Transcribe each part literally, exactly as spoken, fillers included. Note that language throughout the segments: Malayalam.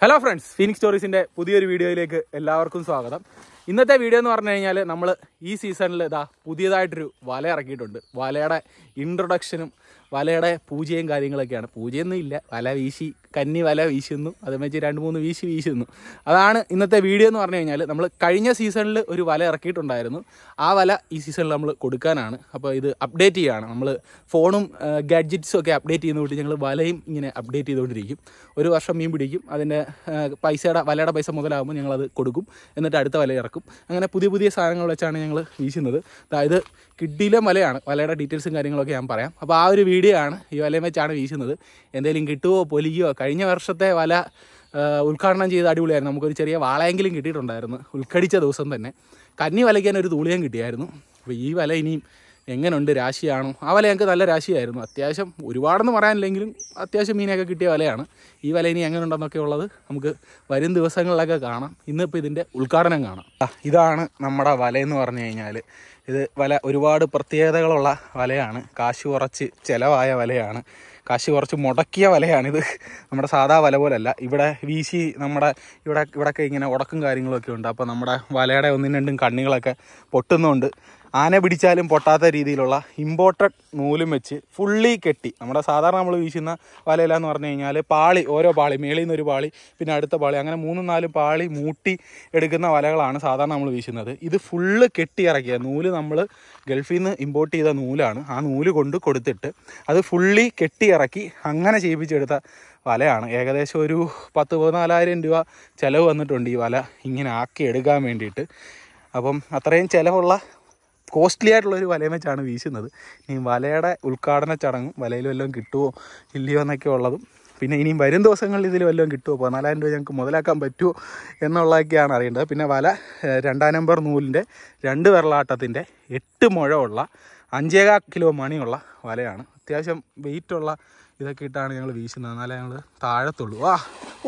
ഹലോ ഫ്രണ്ട്സ്, ഫീനിക്സ് സ്റ്റോറീസിൻ്റെ പുതിയൊരു വീഡിയോയിലേക്ക് എല്ലാവർക്കും സ്വാഗതം. ഇന്നത്തെ വീഡിയോ എന്ന് പറഞ്ഞു കഴിഞ്ഞാൽ നമ്മൾ ഈ സീസണിൽ ഇതാ പുതിയതായിട്ടൊരു വല ഇറക്കിയിട്ടുണ്ട്. വലയുടെ ഇൻട്രൊഡക്ഷനും വലയുടെ പൂജയും കാര്യങ്ങളൊക്കെയാണ്. പൂജയൊന്നും ഇല്ല, വല വീശി കന്നി വല വീശുന്നു, അത് വെച്ച് രണ്ട് മൂന്ന് വീശി വീശുന്നു. അതാണ് ഇന്നത്തെ വീഡിയോ എന്ന് പറഞ്ഞു കഴിഞ്ഞാൽ. നമ്മൾ കഴിഞ്ഞ സീസണിൽ ഒരു വല ഇറക്കിയിട്ടുണ്ടായിരുന്നു. ആ വല ഈ സീസണിൽ നമ്മൾ കൊടുക്കാനാണ്. അപ്പോൾ ഇത് അപ്ഡേറ്റ് ചെയ്യുകയാണ്. നമ്മൾ ഫോണും ഗാഡ്ജറ്റ്സും ഒക്കെ അപ്ഡേറ്റ് ചെയ്യുന്ന കൂട്ടി ഞങ്ങൾ വലയും ഇങ്ങനെ അപ്ഡേറ്റ് ചെയ്തുകൊണ്ടിരിക്കും. ഒരു വർഷം മീൻ പിടിക്കും, അതിൻ്റെ പൈസയുടെ വലയുടെ പൈസ മുതലാകുമ്പോൾ ഞങ്ങളത് കൊടുക്കും, എന്നിട്ട് അടുത്ത വല ഇറക്കും. അങ്ങനെ പുതിയ പുതിയ സാധനങ്ങൾ വെച്ചാണ് ഞങ്ങൾ വീശുന്നത്. അതായത് കിഡിലെ വലയാണ്. വലയുടെ ഡീറ്റെയിൽസും കാര്യങ്ങളൊക്കെ ഞാൻ പറയാം. അപ്പോൾ ആ ഒരു വീഡിയോ ആണ്, ഈ വലയും വെച്ചാണ് വീശുന്നത്. എന്തെങ്കിലും കിട്ടുമോ പൊലിക്കുകയോ. കഴിഞ്ഞ വർഷത്തെ വല ഉദ്ഘാടനം ചെയ്ത് അടിപൊളിയായിരുന്നു. നമുക്കൊരു ചെറിയ വാളയെങ്കിലും കിട്ടിയിട്ടുണ്ടായിരുന്നു ഉൾക്കടിച്ച ദിവസം തന്നെ. കന്നി വലയ്ക്കാൻ ഒരു തൂളിയം കിട്ടിയായിരുന്നു. അപ്പോൾ ഈ വല ഇനിയും എങ്ങനെയുണ്ട്, രാശിയാണോ? ആ വല ഞങ്ങൾക്ക് നല്ല രാശിയായിരുന്നു. അത്യാവശ്യം ഒരുപാടെന്ന് പറയാനില്ലെങ്കിലും അത്യാവശ്യം മീനൊക്കെ കിട്ടിയ വലയാണ്. ഈ വല ഇനി എങ്ങനെ ഉണ്ടെന്നൊക്കെ ഉള്ളത് നമുക്ക് വരും ദിവസങ്ങളിലൊക്കെ കാണാം. ഇന്നിപ്പോൾ ഇതിൻ്റെ ഉദ്ഘാടനം കാണാം. ഇതാണ് നമ്മുടെ വലയെന്ന് പറഞ്ഞു കഴിഞ്ഞാൽ. ഇത് വല ഒരുപാട് പ്രത്യേകതകളുള്ള വലയാണ്. കാശ് കുറച്ച് ചിലവായ വലയാണ്. കാശ് കുറച്ച് മുടക്കിയ വലയാണിത്. നമ്മുടെ സാധാ വല പോലല്ല. ഇവിടെ വീശി നമ്മുടെ ഇവിടെ ഇവിടെയൊക്കെ ഇങ്ങനെ ഉടക്കും കാര്യങ്ങളൊക്കെ ഉണ്ട്. അപ്പോൾ നമ്മുടെ വലയുടെ ഒന്നും രണ്ടും കണ്ണികളൊക്കെ പൊട്ടുന്നുണ്ട്. ആന പിടിച്ചാലും പൊട്ടാത്ത രീതിയിലുള്ള ഇമ്പോർട്ടഡ് നൂലും വെച്ച് ഫുള്ളി കെട്ടി, നമ്മുടെ സാധാരണ നമ്മൾ വീശുന്ന വലയിലാന്ന് പറഞ്ഞു കഴിഞ്ഞാൽ പാളി, ഓരോ പാളി, മേളിൽ നിന്നൊരു പാളി, പിന്നെ അടുത്ത പാളി, അങ്ങനെ മൂന്നും നാലും പാളി മൂട്ടി എടുക്കുന്ന വലകളാണ് സാധാരണ നമ്മൾ വീശുന്നത്. ഇത് ഫുള്ള് കെട്ടി ഇറക്കിയ നൂല്, നമ്മൾ ഗൾഫിൽ നിന്ന് ഇമ്പോർട്ട് ചെയ്ത നൂലാണ്. ആ നൂല് കൊണ്ട് കൊടുത്തിട്ട് അത് ഫുള്ളി കെട്ടി ഇറക്കി അങ്ങനെ ചെയ്യിപ്പിച്ചെടുത്ത വലയാണ്. ഏകദേശം ഒരു പത്ത് പതിനാലായിരം രൂപ ചിലവ് വന്നിട്ടുണ്ട് ഈ വല ഇങ്ങനെ ആക്കി എടുക്കാൻ വേണ്ടിയിട്ട്. അപ്പം അത്രയും ചിലവുള്ള കോസ്റ്റ്ലി ആയിട്ടുള്ളൊരു വലയം വെച്ചാണ് വീശുന്നത്. ഇനി വലയുടെ ഉദ്ഘാടന ചടങ്ങും വലയിൽ വല്ലതും കിട്ടുമോ ഇല്ലയോ എന്നൊക്കെ ഉള്ളതും, പിന്നെ ഇനിയും വരും ദിവസങ്ങളിൽ ഇതിൽ വല്ലതും കിട്ടുമോ, പതിനാലായിരം രൂപ ഞങ്ങൾക്ക് മുതലാക്കാൻ പറ്റുമോ എന്നുള്ളതൊക്കെയാണ് അറിയേണ്ടത്. പിന്നെ വല രണ്ടാം നമ്പർ നൂലിൻ്റെ രണ്ട് വിരലാട്ടത്തിൻ്റെ എട്ട് മുഴമുള്ള അഞ്ചേകാൽ കിലോ മണിയുള്ള വലയാണ്. അത്യാവശ്യം വെയിറ്റുള്ള ഇതൊക്കെ ഇട്ടാണ് ഞങ്ങൾ വീശുന്നത്. എന്നാലേ ഞങ്ങൾ താഴത്തുള്ളൂ. ആ ഓ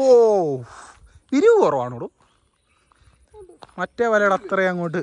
വിരിവ് കുറവാണോളൂ. മറ്റേ വലയുടെ അത്രയും അങ്ങോട്ട്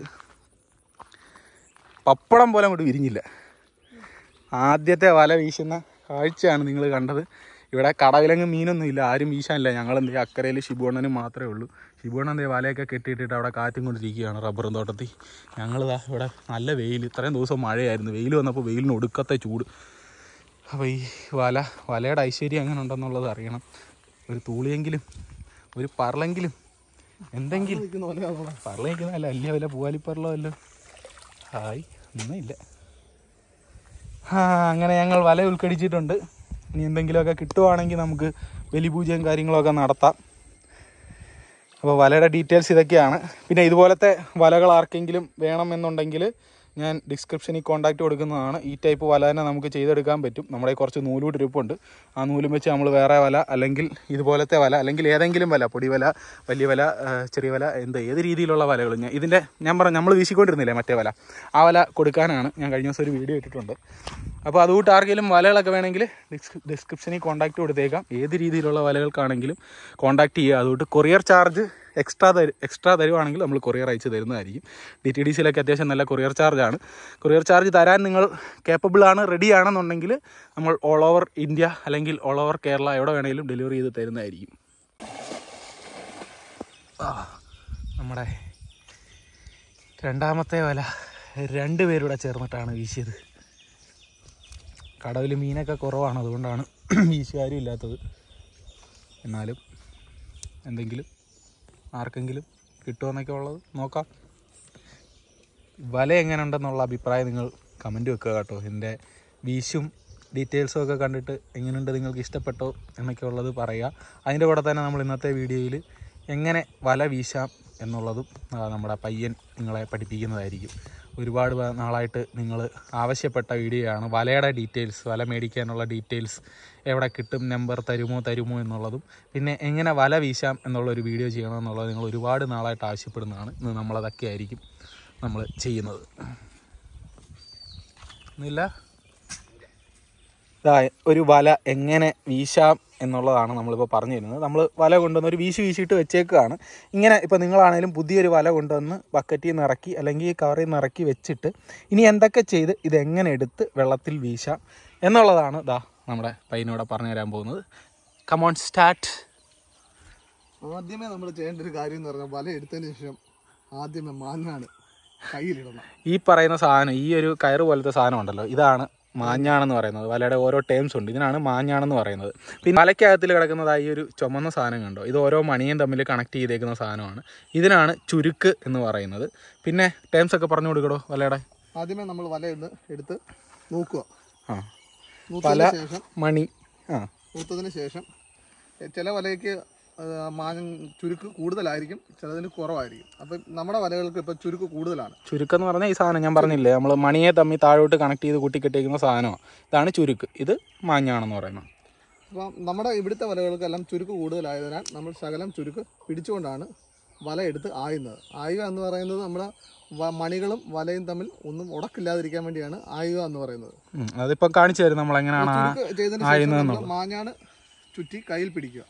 പപ്പടം പോലെ അങ്ങോട്ട് വിരിഞ്ഞില്ല. ആദ്യത്തെ വല വീശുന്ന കാഴ്ചയാണ് നിങ്ങൾ കണ്ടത്. ഇവിടെ കടവിലങ്ങ് മീനൊന്നും ഇല്ല, ആരും വീശാനില്ല. ഞങ്ങളെന്ത് അക്കരയിൽ ഷിബുവണ്ണനും മാത്രമേ ഉള്ളൂ. ഷിബുവണ്ണൻ എന്തേ വലയൊക്കെ കെട്ടിയിട്ടിട്ട് അവിടെ കാറ്റും കൊണ്ടിരിക്കുകയാണ് റബ്ബറും തോട്ടത്തിൽ. ഞങ്ങളിതാ ഇവിടെ നല്ല വെയിൽ, ഇത്രയും ദിവസം മഴയായിരുന്നു. വെയിൽ വന്നപ്പോൾ വെയിലിന് ഒടുക്കത്തെ ചൂട്. അപ്പോൾ ഈ വല വലയുടെ ഐശ്വര്യം എങ്ങനെ ഉണ്ടെന്നുള്ളത് അറിയണം. ഒരു തൂളിയെങ്കിലും ഒരു പറളെങ്കിലും എന്തെങ്കിലും, പറളയിക്കുന്നതല്ല വലിയ വല്ല പൂവാലിപ്പറലോ അല്ലോ. ഹായ് ഒന്നുമില്ല. ആ അങ്ങനെ ഞങ്ങൾ വല ഉൾക്കടിച്ചിട്ടുണ്ട്. ഇനി എന്തെങ്കിലുമൊക്കെ കിട്ടുവാണെങ്കിൽ നമുക്ക് ബലിപൂജയും കാര്യങ്ങളൊക്കെ നടത്താം. അപ്പോൾ വലയുടെ ഡീറ്റെയിൽസ് ഇതൊക്കെയാണ്. പിന്നെ ഇതുപോലത്തെ വലകൾ ആർക്കെങ്കിലും വേണമെന്നുണ്ടെങ്കിൽ ഞാൻ ഡിസ്ക്രിപ്ഷനിൽ കോൺടാക്റ്റ് കൊടുക്കുന്നതാണ്. ഈ ടൈപ്പ് വല തന്നെ നമുക്ക് ചെയ്തെടുക്കാൻ പറ്റും. നമ്മുടെ കുറച്ച് നൂലൂട്ട് ഇരിപ്പുണ്ട്. ആ നൂലും വെച്ച് നമ്മൾ വേറെ വല, അല്ലെങ്കിൽ ഇതുപോലത്തെ വല, അല്ലെങ്കിൽ ഏതെങ്കിലും വല, പൊടി വല, വലിയ വല, ചെറിയ വല, എന്ത് ഏത് രീതിയിലുള്ള വലകൾ ഞാൻ ഇതിൻ്റെ ഞാൻ പറഞ്ഞു നമ്മൾ വീശിക്കൊണ്ടിരുന്നില്ലേ മറ്റേ വല, ആ വല കൊടുക്കാനാണ്. ഞാൻ കഴിഞ്ഞ ദിവസം ഒരു വീഡിയോ ഇട്ടിട്ടുണ്ട്. അപ്പോൾ അതുകൊണ്ട് ആർക്കെങ്കിലും വലകളൊക്കെ വേണമെങ്കിൽ ഡിസ്ക്രി ഡിസ്ക്രിപ്ഷനിൽ കോൺടാക്റ്റ് കൊടുത്തേക്കാം. ഏത് രീതിയിലുള്ള വലകൾക്കാണെങ്കിലും കോൺടാക്റ്റ് ചെയ്യുക. അതുകൊണ്ട് കൊറിയർ ചാർജ് എക്സ്ട്രാ തരും എക്സ്ട്രാ തരുവാണെങ്കിൽ നമ്മൾ കൊറിയർ അയച്ച് തരുന്നതായിരിക്കും. ഡി ടി ഡി സിയിലൊക്കെ അത്യാവശ്യം നല്ല കൊറിയർ ചാർജാണ്. കൊറിയർ ചാർജ് തരാൻ നിങ്ങൾ കേപ്പബിളാണ്, റെഡി ആണെന്നുണ്ടെങ്കിൽ നമ്മൾ ഓൾ ഓവർ ഇന്ത്യ അല്ലെങ്കിൽ ഓൾ ഓവർ കേരള എവിടെ വേണമെങ്കിലും ഡെലിവറി ചെയ്ത് തരുന്നതായിരിക്കും. നമ്മുടെ രണ്ടാമത്തെ വല രണ്ട് പേരൂടെ ചേർന്നിട്ടാണ് വീശിയത്. കടവിൽ മീനൊക്കെ കുറവാണ്, അതുകൊണ്ടാണ് വീശുകാരും ഇല്ലാത്തത്. എന്നാലും എന്തെങ്കിലും ആർക്കെങ്കിലും കിട്ടുമെന്നൊക്കെ ഉള്ളത് നോക്കാം. വല എങ്ങനെ ഉണ്ടെന്നുള്ള അഭിപ്രായം നിങ്ങൾ കമൻറ്റ് വെക്കുക കേട്ടോ. എൻ്റെ വീശും ഡീറ്റെയിൽസും ഒക്കെ കണ്ടിട്ട് എങ്ങനെയുണ്ട്, നിങ്ങൾക്ക് ഇഷ്ടപ്പെട്ടോ എന്നൊക്കെ ഉള്ളത് പറയുക. അതിൻ്റെ കൂടെ തന്നെ നമ്മൾ ഇന്നത്തെ വീഡിയോയിൽ എങ്ങനെ വല വീശാം എന്നുള്ളതും നമ്മുടെ പയ്യൻ നിങ്ങളെ പഠിപ്പിക്കുന്നതായിരിക്കും. ഒരുപാട് നാളായിട്ട് നിങ്ങൾ ആവശ്യപ്പെട്ട വീഡിയോ ആണ്. വലയുടെ ഡീറ്റെയിൽസ്, വല മേടിക്കാനുള്ള ഡീറ്റെയിൽസ്, എവിടെ കിട്ടും, നമ്പർ തരുമോ തരുമോ എന്നുള്ളതും, പിന്നെ എങ്ങനെ വല വീശാം എന്നുള്ളൊരു വീഡിയോ ചെയ്യണമെന്നുള്ളത് നിങ്ങൾ ഒരുപാട് നാളായിട്ട് ആവശ്യപ്പെടുന്നതാണ്. ഇന്ന് നമ്മളതൊക്കെ ആയിരിക്കും നമ്മൾ ചെയ്യുന്നത്. ഒന്നുമില്ല, ഒരു വല എങ്ങനെ വീശാം എന്നുള്ളതാണ് നമ്മളിപ്പോൾ പറഞ്ഞു തരുന്നത്. നമ്മൾ വല കൊണ്ടുവന്ന് ഒരു വീശി വീശിയിട്ട് വെച്ചേക്കുകയാണ്. ഇങ്ങനെ ഇപ്പോൾ നിങ്ങളാണേലും പുതിയൊരു വല കൊണ്ടുവന്ന് ബക്കറ്റിൽ നിന്ന് ഇറക്കി അല്ലെങ്കിൽ കവറിൽ നിന്ന് ഇറക്കി വെച്ചിട്ട് ഇനി എന്തൊക്കെ ചെയ്ത് ഇതെങ്ങനെ എടുത്ത് വെള്ളത്തിൽ വീശാം എന്നുള്ളതാണ് ദാ നമ്മുടെ പയ്യനോടെ പറഞ്ഞു തരാൻ പോകുന്നത്. Come on start. ആദ്യമേ നമ്മൾ ചെയ്യേണ്ട ഒരു കാര്യം എന്ന് പറഞ്ഞാൽ വല എടുത്തതിന് ശേഷം ആദ്യമേ മാഞ്ഞാണ് കയ്യിലിടണം. ഈ പറയുന്ന സാധനം, ഈ ഒരു കയറ് പോലത്തെ സാധനം ഉണ്ടല്ലോ, ഇതാണ് മാഞ്ഞാണെന്ന് പറയുന്നത്. വലയുടെ ഓരോ ടേംസ് ഉണ്ട്, ഇതിനാണ് മാഞ്ഞാണെന്ന് പറയുന്നത്. പിന്നെ വലയ്ക്കകത്തിൽ കിടക്കുന്നതായി ഒരു ചുമന്ന സാധനം കണ്ടോ, ഇത് ഓരോ മണിയും തമ്മിൽ കണക്ട് ചെയ്തേക്കുന്ന സാധനമാണ്. ഇതിനാണ് ചുരുക്ക് എന്ന് പറയുന്നത്. പിന്നെ ടേംസ് ഒക്കെ പറഞ്ഞു കൊടുക്കടോ വലയുടെ. ആദ്യമേ നമ്മൾ വല എടുത്ത് നോക്കുക. ആ വല മണി ആ നൂത്തതിന് ശേഷം ചില വലയ്ക്ക് മാഞ്ഞ ചുരുക്ക് കൂടുതലായിരിക്കും, ചിലതിന് കുറവായിരിക്കും. അപ്പം നമ്മുടെ വലകൾക്ക് ഇപ്പം ചുരുക്ക് കൂടുതലാണ്. ചുരുക്കെന്ന് പറഞ്ഞാൽ ഈ സാധനം ഞാൻ പറഞ്ഞില്ലേ, നമ്മൾ മണിയെ തമ്മിൽ താഴോട്ട് കണക്ട് ചെയ്ത് കൂട്ടിക്കെട്ടിക്കുന്ന സാധനമാണ്, ഇതാണ് ചുരുക്ക്. ഇത് മാഞ്ഞാണെന്ന് പറയുന്നത്. അപ്പം നമ്മുടെ ഇവിടുത്തെ വലകൾക്കെല്ലാം ചുരുക്ക് കൂടുതലായതിനാൽ നമ്മൾ ശകലം ചുരുക്ക് പിടിച്ചുകൊണ്ടാണ് വല എടുത്ത് ആയുന്നത്. ആയുക എന്ന് പറയുന്നത് നമ്മുടെ മണികളും വലയും തമ്മിൽ ഒന്നും ഉടക്കില്ലാതിരിക്കാൻ വേണ്ടിയാണ് ആയുക എന്ന് പറയുന്നത്. അതിപ്പം കാണിച്ചു തരും നമ്മൾ എങ്ങനെയാണ്. മാഞ്ഞാണ് ചുറ്റി കയ്യിൽ പിടിക്കുക.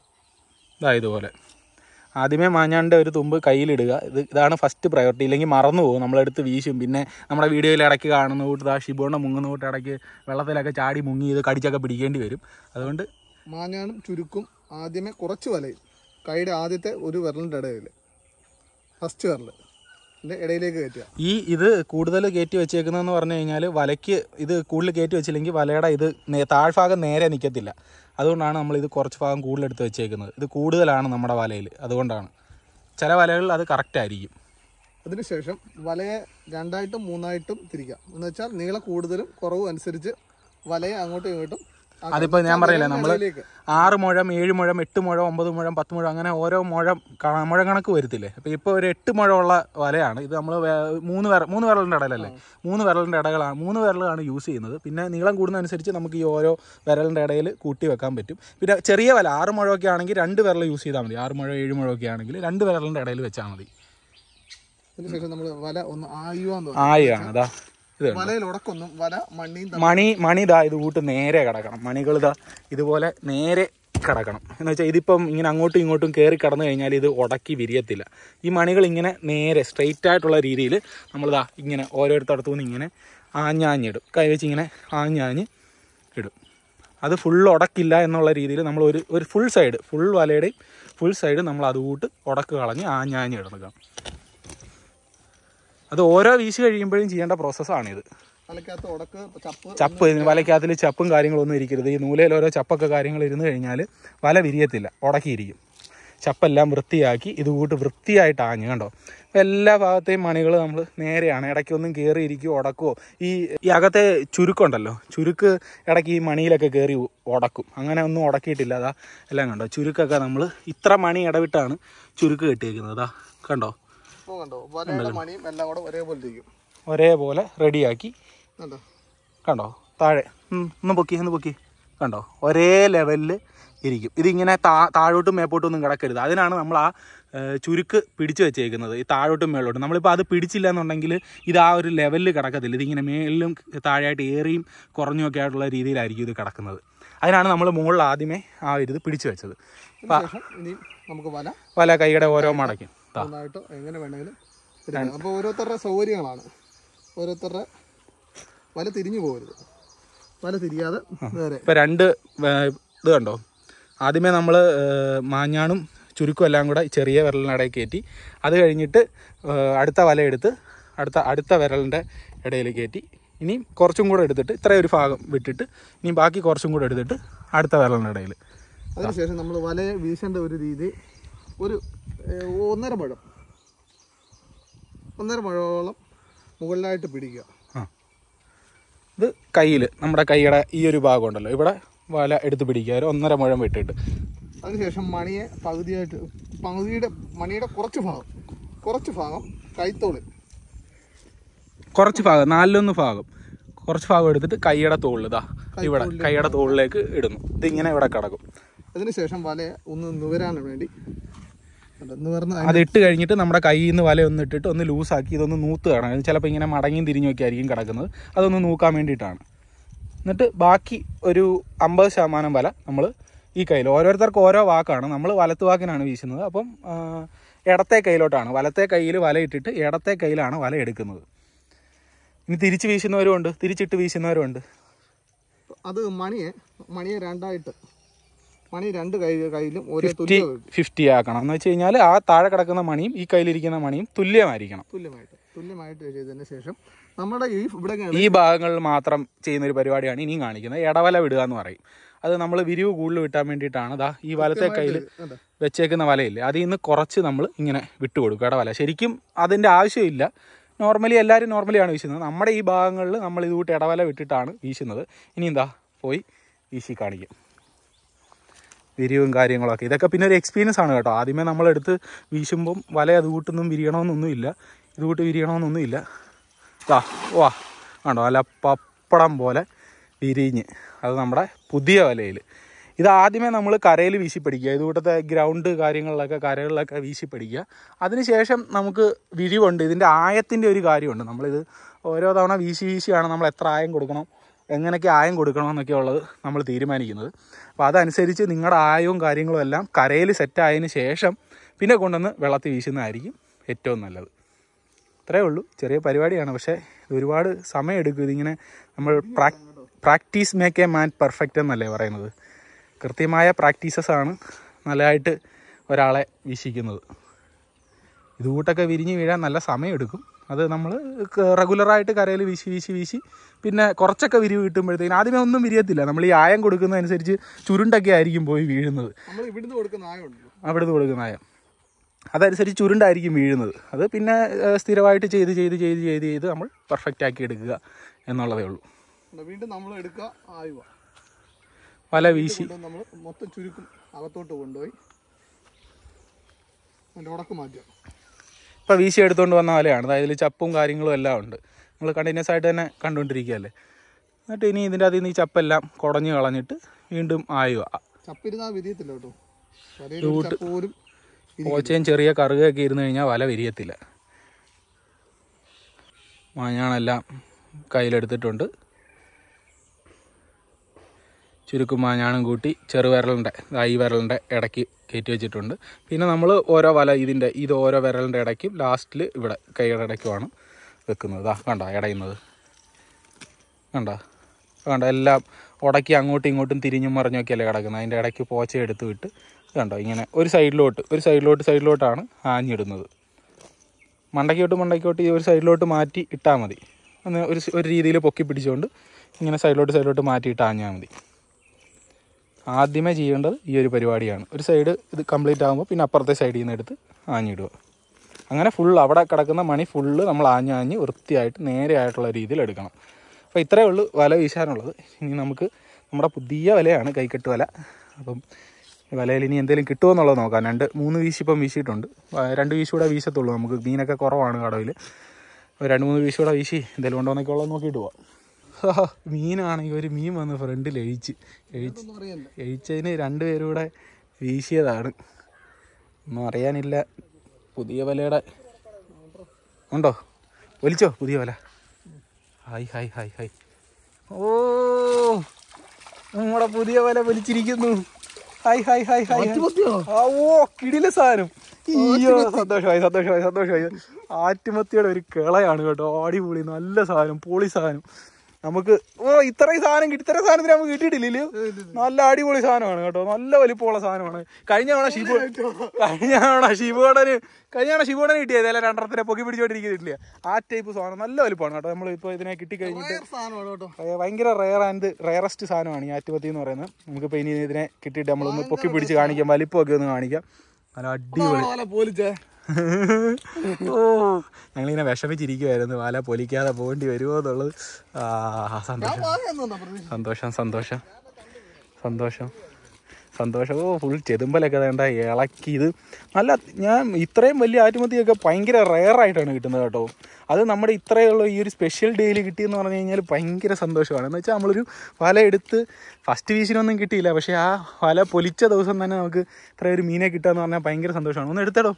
ഇതാ ഇതുപോലെ ആദ്യമേ മാഞ്ഞാണ്ട് ഒരു തുമ്പ് കയ്യിലിടുക. ഇത് ഇതാണ് ഫസ്റ്റ് പ്രയോറിറ്റി. ഇല്ലെങ്കിൽ മറന്നു പോകും, നമ്മളെടുത്ത് വീശും. പിന്നെ നമ്മുടെ വീഡിയോയിൽ ഇടയ്ക്ക് കാണുന്ന കൂട്ട് ആ ഷിബോണ്ട മുങ്ങുന്ന കൂട്ട് ഇടയ്ക്ക് വെള്ളത്തിലൊക്കെ ചാടി മുങ്ങി ഇത് കടിച്ചൊക്കെ പിടിക്കേണ്ടി വരും. അതുകൊണ്ട് മാഞ്ഞാനും ചുരുക്കും ആദ്യമേ കുറച്ച് വലയും കൈയുടെ ആദ്യത്തെ ഒരു വിരലിൻ്റെ ഇടയിൽ ഫസ്റ്റ് വിരൽ ഇടയിലേക്ക് കയറ്റുക. ഈ ഇത് കൂടുതൽ കയറ്റി വെച്ചേക്കുന്നതെന്ന് പറഞ്ഞു കഴിഞ്ഞാൽ വലയ്ക്ക് ഇത് കൂടുതൽ കയറ്റി വെച്ചില്ലെങ്കിൽ വലയുടെ ഇത് താഴ്ഭാഗം നേരെ നിൽക്കത്തില്ല. അതുകൊണ്ടാണ് നമ്മളിത് കുറച്ച് ഭാഗം കൂടുതലെടുത്ത് വെച്ചേക്കുന്നത്. ഇത് കൂടുതലാണ് നമ്മുടെ വലയിൽ, അതുകൊണ്ടാണ്. ചില വലകളിൽ അത് കറക്റ്റ് ആയിരിക്കും. അതിനുശേഷം വലയെ രണ്ടായിട്ടും മൂന്നായിട്ടും തിരിക്കാം. എന്ന് വെച്ചാൽ നീളം കൂടുതലും കുറവും അനുസരിച്ച് വലയെ അങ്ങോട്ടും ഇങ്ങോട്ടും. അതിപ്പോൾ ഞാൻ പറയില്ല, നമ്മൾ ആറ് മുഴം ഏഴ് മുഴം എട്ട് മുഴം ഒമ്പത് മുഴം പത്ത് മുഴം അങ്ങനെ ഓരോ മുഴം മുഴ കണക്ക് വരത്തില്ലേ. അപ്പോൾ ഇപ്പോൾ ഒരു എട്ട് മുഴമുള്ള വലയാണ് ഇത്. നമ്മൾ മൂന്ന് വിര മൂന്ന് വിരലിൻ്റെ ഇടയിലല്ലേ, മൂന്ന് വിരലിൻ്റെ ഇടകളാണ് മൂന്ന് വിരലാണ് യൂസ് ചെയ്യുന്നത്. പിന്നെ നീളം കൂടുന്നതനുസരിച്ച് നമുക്ക് ഈ ഓരോ വിരലിൻ്റെ ഇടയിൽ കൂട്ടി വെക്കാൻ പറ്റും. പിന്നെ ചെറിയ വല ആറ് മുഴമൊക്കെ ആണെങ്കിൽ രണ്ട് വിരൽ യൂസ് ചെയ്താൽ മതി. ആറ് മുഴം ഏഴ് മുഴമൊക്കെ ആണെങ്കിൽ രണ്ട് വിരലിൻ്റെ ഇടയിൽ വെച്ചാൽ മതി. അതിനുശേഷം നമ്മൾ വല ഒന്ന് ആയുവാന്ന് ആയാണ് അതാ മണി മണി ഇതാ ഇത് കൂട്ട് നേരെ കിടക്കണം. മണികൾ ഇതാ ഇതുപോലെ നേരെ കിടക്കണം. എന്ന് വെച്ചാൽ ഇതിപ്പം ഇങ്ങനെ അങ്ങോട്ടും ഇങ്ങോട്ടും കയറി കിടന്നു കഴിഞ്ഞാൽ ഇത് ഉടക്കി വിരിയത്തില്ല. ഈ മണികൾ ഇങ്ങനെ നേരെ സ്ട്രെയിറ്റ് ആയിട്ടുള്ള രീതിയിൽ നമ്മളിതാ ഇങ്ങനെ ഓരോരുത്തടത്തു നിന്ന് ഇങ്ങനെ ആഞ്ഞാഞ്ഞിടും. കൈ വെച്ച് ഇങ്ങനെ ആഞ്ഞാഞ്ഞ് ഇടും. അത് ഫുൾ ഉടക്കില്ല എന്നുള്ള രീതിയിൽ നമ്മൾ ഒരു ഒരു ഫുൾ സൈഡ് ഫുൾ വലയുടെയും ഫുൾ സൈഡ് നമ്മൾ അതുകൂട്ട് ഉടക്ക് കളഞ്ഞ് ആഞ്ഞാഞ്ഞ് ഇടണം. അത് ഓരോ വീശ് കഴിയുമ്പോഴും ചെയ്യേണ്ട പ്രോസസ്സാണിത്. ചപ്പ് വലയ്ക്കകത്തിൽ ചപ്പും കാര്യങ്ങളൊന്നും ഇരിക്കരുത്. ഈ നൂലയിൽ ഓരോ ചപ്പൊക്കെ കാര്യങ്ങൾ ഇരുന്ന് കഴിഞ്ഞാൽ വല വിരിയത്തില്ല, ഉടക്കിയിരിക്കും. ചപ്പെല്ലാം വൃത്തിയാക്കി ഇതുകൂട്ട് വൃത്തിയായിട്ട് ആഞ്ഞ് കണ്ടോ. എല്ലാ ഭാഗത്തെയും മണികൾ നമ്മൾ നേരെയാണ്. ഇടയ്ക്കൊന്നും കയറിയിരിക്കുകയോ ഉടക്കുമോ. ഈ ഈ അകത്തെ ചുരുക്കുണ്ടല്ലോ, ചുരുക്ക് ഇടയ്ക്ക് ഈ മണിയിലൊക്കെ കയറി ഉടക്കും. അങ്ങനെ ഒന്നും ഉടക്കിയിട്ടില്ല. അതാ എല്ലാം കണ്ടോ. ചുരുക്കൊക്കെ നമ്മൾ ഇത്ര മണി ഇടവിട്ടാണ് ചുരുക്ക് കെട്ടിയേക്കുന്നത്. അതാ കണ്ടോ, ഒരേപോലെ റെഡിയാക്കി കണ്ടോ. താഴെ ഒന്ന് പൊക്കി ഒന്ന് പൊക്കി കണ്ടോ, ഒരേ ലെവലിൽ ഇരിക്കും. ഇതിങ്ങനെ താ താഴോട്ടും മേപ്പോട്ടും ഒന്നും കിടക്കരുത്. അതിനാണ് നമ്മൾ ആ ചുരുക്ക് പിടിച്ചു വെച്ചേക്കുന്നത്, ഈ താഴോട്ടും മേളോട്ടും. നമ്മളിപ്പോൾ അത് പിടിച്ചില്ല എന്നുണ്ടെങ്കിൽ ഇത് ആ ഒരു ലെവലിൽ കിടക്കത്തില്ല. ഇതിങ്ങനെ മേളിലും താഴെയായിട്ട് ഏറിയും കുറഞ്ഞും ഒക്കെ ആയിട്ടുള്ള രീതിയിലായിരിക്കും ഇത് കിടക്കുന്നത്. അതിനാണ് നമ്മൾ മുകളിൽ ആദ്യമേ ആ ഒരു ഇത് പിടിച്ചു വെച്ചത്. നമുക്ക് വല വല കൈയുടെ ഓരോ മടക്കും എങ്ങനെ വേണമെങ്കിലും. അപ്പോൾ ഓരോരുത്തരുടെ സൗകര്യങ്ങളാണ്. ഓരോരുത്തരുടെ വല തിരിഞ്ഞു പോകരുത്, വല തിരിയാതെ നേരെ. ഇപ്പം രണ്ട് ഇത് കണ്ടോ, ആദ്യമേ നമ്മൾ മാഞ്ഞാണും ചുരുക്കും എല്ലാം കൂടെ ചെറിയ വിരലിനിടയിൽ കയറ്റി, അത് കഴിഞ്ഞിട്ട് അടുത്ത വല എടുത്ത് അടുത്ത അടുത്ത വിരലിൻ്റെ ഇടയിൽ കയറ്റി, ഇനിയും കുറച്ചും കൂടെ എടുത്തിട്ട് ഇത്രയും ഒരു ഭാഗം വിട്ടിട്ട് ഇനിയും ബാക്കി കുറച്ചും കൂടെ എടുത്തിട്ട് അടുത്ത വിരലിൻ്റെ ഇടയിൽ. അതിനുശേഷം നമ്മൾ വലയെ വീശേണ്ട ഒരു രീതി, ഒരു ഒന്നര മുഴം ഒന്നര മുഴോളം മുകളിലായിട്ട് പിടിക്കുക. ആ ഇത് കയ്യിൽ നമ്മുടെ കൈയുടെ ഈ ഒരു ഭാഗം ഉണ്ടല്ലോ, ഇവിടെ വല എടുത്ത് പിടിക്കുക, ഒരു ഒന്നര മുഴം വിട്ടിട്ട്. അതിനുശേഷം മണിയെ പകുതിയായിട്ട് പകുതിയുടെ മണിയുടെ കുറച്ച് ഭാഗം കുറച്ച് ഭാഗം കൈത്തോളിൽ കുറച്ച് ഭാഗം നാലിലൊന്ന് ഭാഗം കുറച്ച് ഭാഗം എടുത്തിട്ട് കൈയുടെ തോളിൽ ഇതാ ഇവിടെ കൈയുടെ തോളിലേക്ക് ഇടുന്നു. ഇതിങ്ങനെ ഇവിടെ കിടക്കും. അതിനുശേഷം വലയെ ഒന്ന് നിവരാൻ വേണ്ടി അത് ഇട്ട് കഴിഞ്ഞിട്ട് നമ്മുടെ കയ്യിൽ നിന്ന് വല ഒന്ന് ഇട്ടിട്ട് ഒന്ന് ലൂസാക്കി ഇതൊന്ന് നൂത്ത് കാണാം. ചിലപ്പോൾ ഇങ്ങനെ മടങ്ങിയും തിരിഞ്ഞൊക്കെ ആയിരിക്കും കിടക്കുന്നത്. അതൊന്ന് നൂക്കാൻ വേണ്ടിയിട്ടാണ്. എന്നിട്ട് ബാക്കി ഒരു അമ്പത് ശതമാനം വല നമ്മൾ ഈ കയ്യിൽ, ഓരോരുത്തർക്ക് ഓരോ വാക്കാണ്, നമ്മൾ വലത്ത് വാക്കിനാണ് വീശുന്നത്. അപ്പം ഇടത്തെ കയ്യിലോട്ടാണ്, വലത്തെ കയ്യിൽ വല ഇട്ടിട്ട് ഇടത്തെ കയ്യിലാണ് വല എടുക്കുന്നത്. ഇനി തിരിച്ച് വീശുന്നവരും ഉണ്ട്, തിരിച്ചിട്ട് വീശുന്നവരും ഉണ്ട്. അത് മണിയെ മണിയെ രണ്ടായിട്ട് മണി രണ്ട് കൈ കയ്യിലും ഒരേ ഫിഫ്റ്റി ഫിഫ്റ്റി ആക്കണം എന്ന് വെച്ച് കഴിഞ്ഞാൽ ആ താഴെ കിടക്കുന്ന മണിയും ഈ കയ്യിലിരിക്കുന്ന മണിയും തുല്യമായിരിക്കണം. തുല്യമായിട്ട് തുല്യമായിട്ട് ചെയ്തതിന് ശേഷം നമ്മുടെ ഈ ഇവിടെ ഈ ഭാഗങ്ങളിൽ മാത്രം ചെയ്യുന്ന ഒരു പരിപാടിയാണ് ഇനിയും കാണിക്കുന്നത്. ഇടവല വിടുക എന്ന് പറയും. അത് നമ്മൾ വിരിവ് കൂടുതൽ വിട്ടാൻ വേണ്ടിയിട്ടാണ് ദാ ഈ വലത്തെ കയ്യിൽ വെച്ചേക്കുന്ന വലയില്ലേ, അതിൽ നിന്ന് കുറച്ച് നമ്മൾ ഇങ്ങനെ വിട്ടുകൊടുക്കും ഇടവല. ശരിക്കും അതിൻ്റെ ആവശ്യമില്ല. നോർമലി എല്ലാവരും നോർമലിയാണ് വീശുന്നത്. നമ്മുടെ ഈ ഭാഗങ്ങളിൽ നമ്മൾ ഇതുകൂട്ട് ഇടവല വിട്ടിട്ടാണ് വീശുന്നത്. ഇനി എന്താ പോയി വീശി കാണിക്കും വിരിവും കാര്യങ്ങളൊക്കെ. ഇതൊക്കെ പിന്നെ ഒരു എക്സ്പീരിയൻസ് ആണ് കേട്ടോ. ആദ്യമേ നമ്മളെടുത്ത് വീശുമ്പം വല അതുകൂട്ടൊന്നും വിരിയണമെന്നൊന്നുമില്ല, ഇതുകൂട്ട് വിരിയണമെന്നൊന്നുമില്ല. ആ വാ കണ്ടോ അല്ല പപ്പടം പോലെ വിരിഞ്ഞ്. അത് നമ്മുടെ പുതിയ വലയിൽ. ഇത് ആദ്യമേ നമ്മൾ കരയിൽ വീശി പഠിക്കുക. ഇതുകൂട്ടത്തെ ഗ്രൗണ്ട് കാര്യങ്ങളിലൊക്കെ കരകളിലൊക്കെ വീശി പഠിക്കുക. അതിനുശേഷം നമുക്ക് വിരിവുണ്ട്. ഇതിൻ്റെ ആയത്തിൻ്റെ ഒരു കാര്യമുണ്ട്. നമ്മളിത് ഓരോ തവണ വീശി വീശിയാണ് നമ്മൾ എത്ര ആയം കൊടുക്കണം, എങ്ങനെയൊക്കെ ആയം കൊടുക്കണം എന്നൊക്കെ ഉള്ളത് നമ്മൾ തീരുമാനിക്കുന്നത്. അപ്പോൾ അതനുസരിച്ച് നിങ്ങളുടെ ആയവും കാര്യങ്ങളും എല്ലാം കരയിൽ സെറ്റായതിന് ശേഷം പിന്നെ കൊണ്ടുവന്ന് വെള്ളത്തിൽ വീശുന്നതായിരിക്കും ഏറ്റവും നല്ലത്. ഇത്രയേ ഉള്ളൂ. ചെറിയ പരിപാടിയാണ്, പക്ഷേ ഒരുപാട് സമയമെടുക്കും. ഇതിങ്ങനെ നമ്മൾ പ്രാക് practice make a man perfect എന്നല്ലേ പറയുന്നത്. കൃത്യമായ പ്രാക്ടീസസാണ് നല്ലതായിട്ട് ഒരാളെ വീശിക്കുന്നത്. ഇതുകൂട്ടൊക്കെ വിരിഞ്ഞ് വീഴാൻ നല്ല സമയമെടുക്കും. അത് നമ്മൾ റെഗുലറായിട്ട് കരയിൽ വീശി വീശി വീശി പിന്നെ കുറച്ചൊക്കെ വിരിവ് കിട്ടുമ്പോഴത്തേക്കും ആദ്യമേ ഒന്നും വിരിയത്തില്ല. നമ്മൾ ഈ ആയം കൊടുക്കുന്നതനുസരിച്ച് ചുരുണ്ടൊക്കെ ആയിരിക്കും പോയി വീഴുന്നത്. ഇവിടുന്ന് കൊടുക്കുന്ന ആയം അവിടുന്ന് കൊടുക്കുന്ന ആയം അതനുസരിച്ച് ചുരുണ്ടായിരിക്കും വീഴുന്നത്. അത് പിന്നെ സ്ഥിരമായിട്ട് ചെയ്ത് ചെയ്ത് ചെയ്ത് ചെയ്ത് ചെയ്ത് നമ്മൾ പെർഫെക്റ്റ് ആക്കി എടുക്കുക എന്നുള്ളതേ ഉള്ളൂ. വീണ്ടും നമ്മൾ എടുക്കുക ആയുവ വല വീശി നമ്മൾ മൊത്തം ചുരുക്കും അകത്തോട്ട് കൊണ്ടുപോയി ഉടക്ക് മാറ്റുക. ഇപ്പോൾ വീശി എടുത്തുകൊണ്ട് വന്ന വലയാണ്. അതായത് ഇതിൽ ചപ്പും കാര്യങ്ങളും എല്ലാം ഉണ്ട്. നമ്മൾ കണ്ടിന്യൂസ് ആയിട്ട് തന്നെ കണ്ടുകൊണ്ടിരിക്കുകയല്ലേ. എന്നിട്ട് ഇനി ഇതിൻ്റെ അതിൽ നിന്ന് ഈ ചപ്പെല്ലാം കുടഞ്ഞ് കളഞ്ഞിട്ട് വീണ്ടും ആയുവ. ചപ്പിരുന്നാൽ വിരിയത്തില്ല കേട്ടോ. പോലും പോച്ചയും ചെറിയ കറുകയൊക്കെ ഇരുന്ന് കഴിഞ്ഞാൽ വല വിരിയത്തില്ല. മാഞ്ഞാണെല്ലാം കയ്യിലെടുത്തിട്ടുണ്ട്. ചുരുക്കും മാഞ്ഞാണും കൂട്ടി ചെറുവിരലിൻ്റെ ഈ വിരലിൻ്റെ ഇടയ്ക്ക് കയറ്റി വെച്ചിട്ടുണ്ട്. പിന്നെ നമ്മൾ ഓരോ വല ഇതിൻ്റെ ഇത് ഓരോ വിരലിൻ്റെ ഇടയ്ക്കും ലാസ്റ്റിൽ ഇവിടെ കൈയുടെ ഇടയ്ക്കുമാണ് വെക്കുന്നത്. ഇതാ കണ്ടോ ഇടയുന്നത് കണ്ടോ കണ്ടോ എല്ലാം ഉടക്കി അങ്ങോട്ടും ഇങ്ങോട്ടും തിരിഞ്ഞും മറിഞ്ഞൊക്കെയല്ലേ കിടക്കുന്നത്. അതിൻ്റെ ഇടയ്ക്ക് പോച്ച എടുത്ത് വിട്ട് കണ്ടോ ഇങ്ങനെ ഒരു സൈഡിലോട്ട് ഒരു സൈഡിലോട്ട് സൈഡിലോട്ടാണ് ആഞ്ഞിടുന്നത്. മണ്ടയ്ക്കോട്ട് മണ്ടയ്ക്കോട്ട് ഈ ഒരു സൈഡിലോട്ട് മാറ്റി ഇട്ടാൽ മതി. ഒന്ന് ഒരു ഒരു രീതിയിൽ പൊക്കി പിടിച്ചുകൊണ്ട് ഇങ്ങനെ സൈഡിലോട്ട് സൈഡിലോട്ട് മാറ്റിയിട്ട് ആഞ്ഞാൽ മതി. ആദ്യമേ ചെയ്യേണ്ടത് ഈ ഒരു പരിപാടിയാണ്. ഒരു സൈഡ് ഇത് കംപ്ലീറ്റ് ആകുമ്പോൾ പിന്നെ അപ്പുറത്തെ സൈഡിൽ നിന്ന് എടുത്ത് ആഞ്ഞിടുക. അങ്ങനെ ഫുൾ അവിടെ കിടക്കുന്ന മണി ഫുള്ള് നമ്മൾ ആഞ്ഞാഞ്ഞ് വൃത്തിയായിട്ട് നേരെ ആയിട്ടുള്ള രീതിയിൽ എടുക്കണം. അപ്പോൾ ഇത്രയേ ഉള്ളൂ വല വീശാനുള്ളത്. ഇനി നമുക്ക് നമ്മുടെ പുതിയ വലയാണ് കൈക്കെട്ട് വല. അപ്പം വലയിൽ ഇനി എന്തെങ്കിലും കിട്ടുമോ എന്നുള്ളത് നോക്കാം. രണ്ട് മൂന്ന് വീശി ഇപ്പം വീശിയിട്ടുണ്ട്. രണ്ട് വീശി കൂടെ വീശത്തുള്ളൂ. നമുക്ക് മീനൊക്കെ കുറവാണ് കടവിൽ. രണ്ട് മൂന്ന് വീശി കൂടെ വീശി എന്തെങ്കിലും ഉണ്ടോ എന്നൊക്കെ ഉള്ളത് നോക്കിയിട്ട് പോവാം. മീനാണെങ്കിൽ ഒരു മീൻ വന്ന് ഫ്രണ്ടിൽ എഴിച്ച് എഴിച്ച് എഴിച്ചതിന് രണ്ടുപേരും കൂടെ വീശിയതാണ്. ഒന്നും അറിയാനില്ല. പുതിയ വലയുടെ ഉണ്ടോ വലിച്ചോ പുതിയ വല. ഹായ് ഹായ് ഹായ് ഹായ് ഓ നമ്മുടെ പുതിയ വല വലിച്ചിരിക്കുന്നു. ഹായ് ഹായ് ഹായ് ഹായ് ഓ കിടില സാധനം. അയ്യോ സന്തോഷമായി സന്തോഷമായി സന്തോഷമായി. ആറ്റുമത്തിയുടെ ഒരു കിളയാണ് കേട്ടോ. അടിപൊളി നല്ല സാധനം പൊളി സാധനം. നമുക്ക് ഓ ഇത്രയും സാധനം കിട്ടി ഇത്രയും സാധനത്തിന് നമുക്ക് കിട്ടിയിട്ടില്ലല്ലോ. നല്ല അടിപൊളി സാധനമാണ് കേട്ടോ. നല്ല വലിപ്പമുള്ള സാധനമാണ്. കഴിഞ്ഞ തവണ ഷിബു കഴിഞ്ഞ തവണ ഷിബുടന് കഴിഞ്ഞ തവണ ഷിബുടന് കിട്ടിയത് അല്ല രണ്ടെണ്ണത്തിനെ പൊക്കി പിടിച്ചോണ്ടിരിക്കുന്നില്ല. ആ ടൈപ്പ് സാധനം നല്ല വലിപ്പമാണ് കേട്ടോ. നമ്മൾ ഇപ്പോൾ ഇതിനെ കിട്ടിക്കഴിഞ്ഞിട്ട് ഭയങ്കര റെയർ ആൻഡ് റെയറസ്റ്റ് സാധനമാണ് ഈ ആറ്റുമത്തി എന്ന് പറയുന്നത്. നമുക്കിപ്പോൾ ഇനി ഇതിനെ കിട്ടിയിട്ട് നമ്മളൊന്ന് പൊക്കി പിടിച്ച് കാണിക്കാം. വലിപ്പമൊക്കെ ഒന്ന് കാണിക്കാം. നല്ല അടിപൊളി. ഓ ഞങ്ങളിങ്ങനെ വിഷമിച്ചിരിക്കുമായിരുന്നു വല പൊലിക്കാതെ പോകേണ്ടി വരുമോ എന്നുള്ളത്. ആ സന്തോഷം സന്തോഷം സന്തോഷം സന്തോഷം സന്തോഷം. ഓ ഫുൾ ചെതുമ്പലൊക്കെ വേണ്ട ഇളക്കി. ഇത് നല്ല ഞാൻ ഇത്രയും വലിയ ആറ്റുമത്തിയൊക്കെ ഭയങ്കര റെയറായിട്ടാണ് കിട്ടുന്നത് കേട്ടോ. അത് നമ്മുടെ ഇത്രയുള്ള ഈ ഒരു സ്പെഷ്യൽ ഡേയിൽ കിട്ടിയെന്ന് പറഞ്ഞു കഴിഞ്ഞാൽ ഭയങ്കര സന്തോഷമാണ്. എന്ന് വെച്ചാൽ നമ്മളൊരു വല എടുത്ത് ഫസ്റ്റ് വീശിനൊന്നും കിട്ടിയില്ല, പക്ഷേ ആ വല പൊലിച്ച ദിവസം തന്നെ നമുക്ക് ഇത്രയൊരു മീനെ കിട്ടുക എന്ന് പറഞ്ഞാൽ ഭയങ്കര സന്തോഷമാണ്. ഒന്ന് എടുത്തേടോ.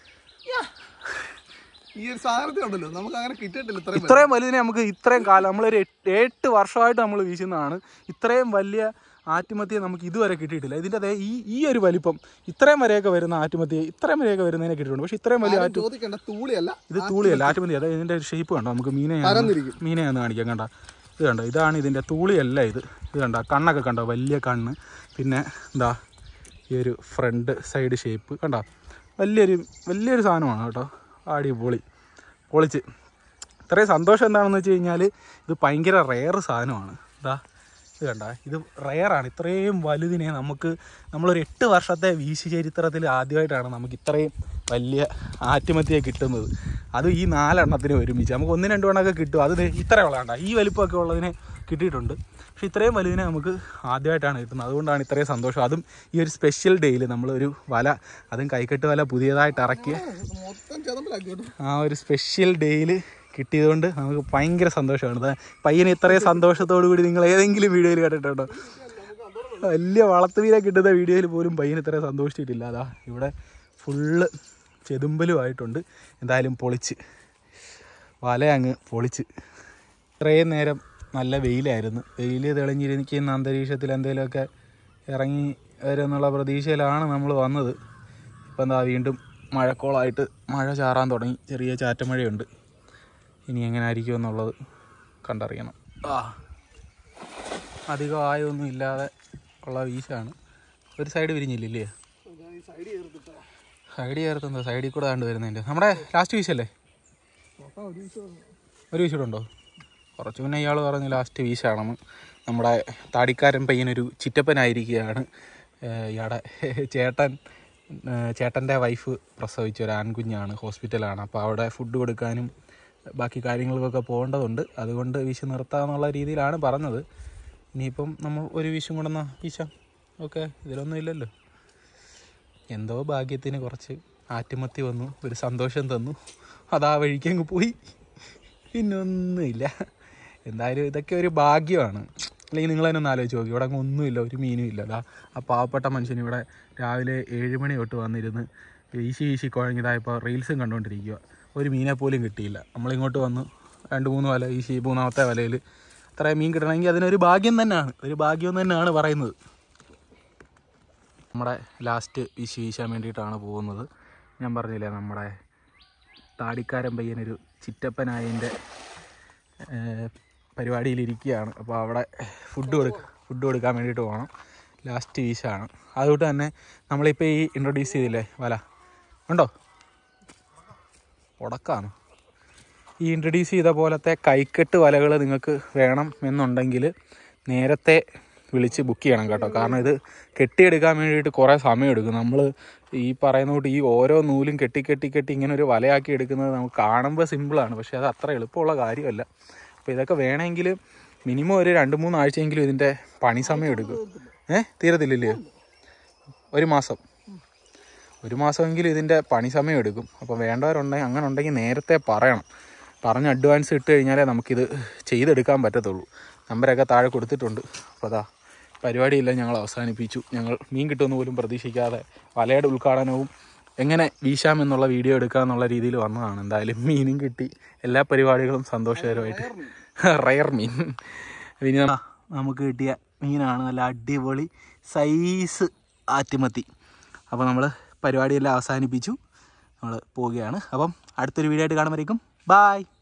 ഈ ഒരു സാധനത്തിനുണ്ടല്ലോ നമുക്ക് അങ്ങനെ കിട്ടിയിട്ടില്ല. ഇത്രയും വലുതിനെ നമുക്ക് ഇത്രയും കാലം നമ്മളൊരു എട്ട് വർഷമായിട്ട് നമ്മൾ വീശുന്നതാണ്. ഇത്രയും വലിയ ആറ്റുമത്തിയെ നമുക്ക് ഇതുവരെ കിട്ടിയിട്ടില്ല. ഇതിൻ്റെ അതേ ഈ ഈ ഒരു വലിപ്പം ഇത്രയും വരെയൊക്കെ വരുന്ന ആറ്റുമത്തിയെ ഇത്രയും വരെയൊക്കെ വരുന്നതിനെ കിട്ടിയിട്ടുണ്ട്. പക്ഷേ ഇത്രയും വലിയ ആറ്റു തൂളിയല്ല ഇത് തൂളിയല്ല ആറ്റുമതി. അതായത് ഇതിൻ്റെ ഒരു ഷേപ്പ് കണ്ടോ. നമുക്ക് മീനെ മീനെ ഒന്ന് കാണിക്കാം. കണ്ട ഇത് കണ്ടോ. ഇതാണ് ഇതിൻ്റെ തൂളിയല്ല ഇത്. ഇത് കണ്ടോ കണ്ണൊക്കെ കണ്ടോ വലിയ കണ്ണ്. പിന്നെ എന്താ ഈ ഒരു ഫ്രണ്ട് സൈഡ് ഷേപ്പ് കണ്ടോ, വലിയൊരു വലിയൊരു സാധനമാണ് കേട്ടോ. അടിപൊളി പൊളിച്ച്. ഇത്രയും സന്തോഷം എന്താണെന്ന് വെച്ച് കഴിഞ്ഞാൽ ഇത് ഭയങ്കര റെയർ സാധനമാണ്. ഇതാ ഇത് കണ്ട, ഇത് റെയറാണ്. ഇത്രയും വലുതിനെ നമുക്ക് നമ്മളൊരു എട്ട് വർഷത്തെ വീശി ചരിത്രത്തിൽ ആദ്യമായിട്ടാണ് നമുക്ക് ഇത്രയും വലിയ ആറ്റുമത്തിയെ കിട്ടുന്നത്. അത് ഈ നാലെണ്ണത്തിന് ഒരുമിച്ച്. നമുക്ക് ഒന്ന് രണ്ട് എണ്ണമൊക്കെ കിട്ടും, അത് ഇത്ര വളണ്ട ഈ വലിപ്പമൊക്കെ ഉള്ളതിനെ കിട്ടിയിട്ടുണ്ട്. പക്ഷേ ഇത്രയും വലുതിനെ നമുക്ക് ആദ്യമായിട്ടാണ് കിട്ടുന്നത്. അതുകൊണ്ടാണ് ഇത്രയും സന്തോഷം. അതും ഈ ഒരു സ്പെഷ്യൽ ഡേയിൽ നമ്മളൊരു വല, അതും കൈക്കെട്ട് വല പുതിയതായിട്ട് ഇറക്കിയ ആ ഒരു സ്പെഷ്യൽ ഡേയിൽ കിട്ടിയതുകൊണ്ട് നമുക്ക് ഭയങ്കര സന്തോഷമാണ്. പയ്യന് ഇത്രയും സന്തോഷത്തോടു കൂടി നിങ്ങൾ ഏതെങ്കിലും വീഡിയോയിൽ കേട്ടിട്ടുണ്ടോ? വലിയ വളർത്തുവീരെ കിട്ടുന്ന വീഡിയോയിൽ പോലും പയ്യന് ഇത്രയും സന്തോഷിച്ചിട്ടില്ല. അതാ ഇവിടെ ഫുള്ള് ചെതുമ്പലുമായിട്ടുണ്ട്. എന്തായാലും പൊളിച്ച് വല അങ്ങ് പൊളിച്ച്. ഇത്രയും നേരം നല്ല വെയിലായിരുന്നു. വെയിൽ തെളിഞ്ഞിരിക്കുന്ന അന്തരീക്ഷത്തിൽ എന്തെങ്കിലുമൊക്കെ ഇറങ്ങി വരുമെന്നുള്ള പ്രതീക്ഷയിലാണ് നമ്മൾ വന്നത്. ഇപ്പം എന്താ വീണ്ടും മഴക്കോളായിട്ട് മഴ ചാറാൻ തുടങ്ങി. ചെറിയ ചാറ്റമഴയുണ്ട്. ഇനി എങ്ങനെ ആയിരിക്കും എന്നുള്ളത് കണ്ടറിയണം. ആ അധികം ആയൊന്നും ഇല്ലാതെ ഉള്ള വീശാണ്. ഒരു സൈഡ് വിരിഞ്ഞില്ലേ? സൈഡ് ചേർത്തുണ്ടോ? സൈഡിൽ കൂടെ കണ്ടു വരുന്നതിൻ്റെ നമ്മുടെ ലാസ്റ്റ് വീശല്ലേ? ഒരു വീശുണ്ടോ? കുറച്ച് മുന്നേ ഇയാൾ പറഞ്ഞു ലാസ്റ്റ് വീശാണെന്ന്. നമ്മുടെ താടിക്കാരൻ പയ്യനൊരു ചിറ്റപ്പനായിരിക്കുകയാണ്. ഇയാളുടെ ചേട്ടൻ ചേട്ടൻ്റെ വൈഫ് പ്രസവിച്ച ഒരു ആൺകുഞ്ഞാണ്, ഹോസ്പിറ്റലാണ്. അപ്പോൾ അവിടെ ഫുഡ് കൊടുക്കാനും ബാക്കി കാര്യങ്ങൾക്കൊക്കെ പോകേണ്ടതുണ്ട്. അതുകൊണ്ട് വീശ് നിർത്താമെന്നുള്ള രീതിയിലാണ് പറഞ്ഞത്. ഇനിയിപ്പം നമ്മൾ ഒരു വീശും കൊണ്ടെന്നാ വീശാം. ഓക്കെ, ഇതിലൊന്നും ഇല്ലല്ലോ. എന്തോ ഭാഗ്യത്തിന് കുറച്ച് ആറ്റുമത്തി വന്നു, ഒരു സന്തോഷം തന്നു, അതാ വഴിക്കങ്ങ് പോയി. പിന്നൊന്നുമില്ല. എന്തായാലും ഇതൊക്കെ ഒരു ഭാഗ്യമാണ്. അല്ലെങ്കിൽ നിങ്ങൾ തന്നെ ഒന്ന് ആലോചിച്ച് നോക്കി, ഇവിടെ അങ്ങ് ഒന്നുമില്ല, ഒരു മീനും ഇല്ല. അതാ ആ പാവപ്പെട്ട മനുഷ്യൻ ഇവിടെ രാവിലെ ഏഴ് മണി തൊട്ട് വന്നിരുന്ന് വീശി വീശി കുഴങ്ങിയതായപ്പോൾ റീൽസും കണ്ടുകൊണ്ടിരിക്കുക. ഒരു മീനെ പോലും കിട്ടിയില്ല. നമ്മളിങ്ങോട്ട് വന്ന് രണ്ട് മൂന്ന് വല വീശി, മൂന്നാമത്തെ വലയിൽ അത്രയും മീൻ കിട്ടണമെങ്കിൽ അതിനൊരു ഭാഗ്യം തന്നെയാണ്, ഒരു ഭാഗ്യം തന്നെയാണ് പറയുന്നത്. നമ്മുടെ ലാസ്റ്റ് വീശി വീശാൻ വേണ്ടിയിട്ടാണ് പോകുന്നത്. ഞാൻ പറഞ്ഞില്ലേ നമ്മുടെ താടിക്കാരൻ പയ്യനൊരു ചിറ്റപ്പനായതിൻ്റെ പരിപാടിയിലിരിക്കുകയാണ്. അപ്പോൾ അവിടെ ഫുഡ് കൊടുക്ക ഫുഡ് കൊടുക്കാൻ വേണ്ടിയിട്ട് പോകണം. ലാസ്റ്റ് വീശാണ്. അതുകൊണ്ട് തന്നെ നമ്മളിപ്പോൾ ഈ ഇൻട്രൊഡ്യൂസ് ചെയ്തില്ലേ വല ഉണ്ടോ? ഉടക്കാണ്. ഈ ഇൻട്രൊഡ്യൂസ് ചെയ്ത പോലത്തെ കൈക്കെട്ട് വലകൾ നിങ്ങൾക്ക് വേണം എന്നുണ്ടെങ്കിൽ നേരത്തെ വിളിച്ച് ബുക്ക് ചെയ്യണം കേട്ടോ. കാരണം ഇത് കെട്ടിയെടുക്കാൻ വേണ്ടിയിട്ട് കുറേ സമയം എടുക്കും. നമ്മൾ ഈ പറയുന്ന കൂട്ട് ഈ ഓരോ നൂലും കെട്ടി കെട്ടി കെട്ടി ഇങ്ങനെ ഒരു വലയാക്കി എടുക്കുന്നത് നമുക്ക് കാണുമ്പോൾ സിമ്പിളാണ്, പക്ഷേ അത് അത്ര എളുപ്പമുള്ള കാര്യമല്ല. അപ്പോൾ ഇതൊക്കെ വേണമെങ്കിൽ മിനിമം ഒരു രണ്ട് മൂന്ന് ആഴ്ചയെങ്കിലും ഇതിൻ്റെ പണി സമയം എടുക്കും. ഏഹ് തീരത്തില്ലല്ലേ? ഒരു മാസം ഒരു മാസമെങ്കിലും ഇതിൻ്റെ പണി സമയം എടുക്കും. അപ്പോൾ വേണ്ടവരുണ്ടെങ്കിൽ അങ്ങനെ ഉണ്ടെങ്കിൽ നേരത്തെ പറയണം. പറഞ്ഞ് അഡ്വാൻസ് ഇട്ട് കഴിഞ്ഞാലേ നമുക്കിത് ചെയ്തെടുക്കാൻ പറ്റത്തുള്ളൂ. നമ്പരൊക്കെ താഴെ കൊടുത്തിട്ടുണ്ട്. അപ്പോൾ അതാ പരിപാടിയെല്ലാം ഞങ്ങൾ അവസാനിപ്പിച്ചു. ഞങ്ങൾ മീൻ കിട്ടുമെന്ന് പോലും പ്രതീക്ഷിക്കാതെ വലയുടെ ഉദ്ഘാടനവും എങ്ങനെ വീശാമെന്നുള്ള വീഡിയോ എടുക്കാമെന്നുള്ള രീതിയിൽ വന്നതാണ്. എന്തായാലും മീനും കിട്ടി, എല്ലാ പരിപാടികളും സന്തോഷകരമായിട്ട്. റയർ മീൻ പിന്നെ നമുക്ക് കിട്ടിയ മീനാണ്. നല്ല അടിപൊളി സൈസ് ആറ്റുമത്തി. അപ്പോൾ നമ്മൾ പരിപാടിയെല്ലാം അവസാനിപ്പിച്ചു, നമ്മൾ പോവുകയാണ്. അപ്പം അടുത്തൊരു വീഡിയോ ആയിട്ട് കാണുമ്പോഴേക്കും ബായ്.